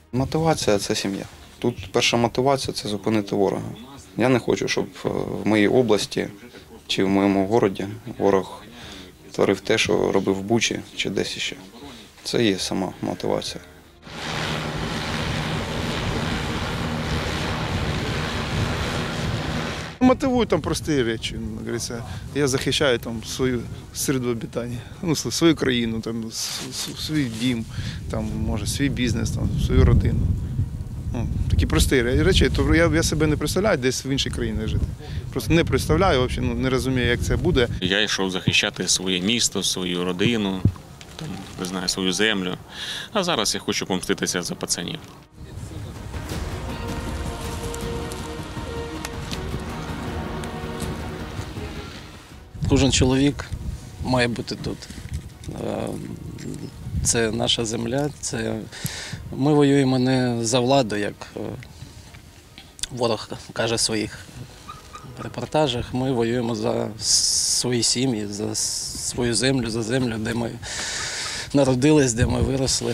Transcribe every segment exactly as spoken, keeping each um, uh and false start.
Мотивація – це сім'я. Тут перша мотивація – це зупинити ворога. Я не хочу, щоб в моїй області чи в моєму місті ворог творив те, що робив в Бучі чи десь іще. Це є сама мотивація. Мотивую там прості речі. Я захищаю там свою середу обітання, ну, свою країну, там, свій дім, там, може, свій бізнес, там, свою родину. Ну, такі прості речі. Тобто я, я себе не представляю десь в іншій країні жити. Просто не представляю, взагалі, ну, не розумію, як це буде. Я йшов захищати своє місто, свою родину, там, не знаю, свою землю. А зараз я хочу помститися за пацанів. Кожен чоловік має бути тут. Це наша земля, це ми воюємо не за владу, як ворог каже в своїх репортажах. Ми воюємо за свої сім'ї, за свою землю, за землю, де ми народились, де ми виросли.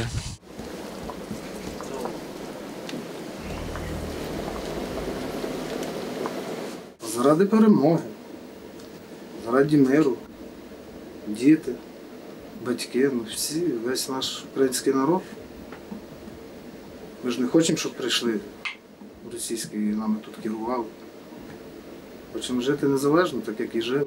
Заради перемоги, заради миру, діти, батьки, ну всі, весь наш український народ. Ми ж не хочемо, щоб прийшли російські і нами тут керували. Хочемо жити незалежно, так як і жили.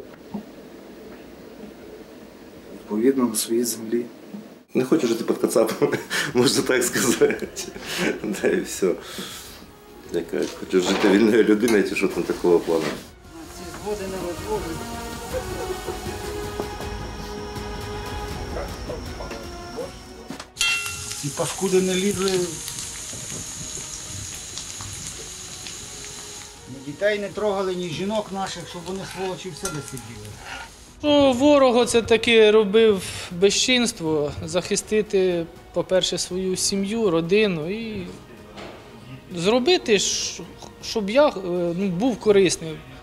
Відповідно на своїй землі. Не хочу жити під кацапами, можна так сказати. Да і все. Я хочу жити вільною людиною, чи що там такого плану. Згоди на розводи. Ці паскуди не лізли. Дітей не трогали, ні жінок наших, щоб вони сволочі в себе сиділи. Ну, ворог це таки робив безчинство, захистити, по-перше, свою сім'ю, родину і зробити, щоб я ну, був корисний.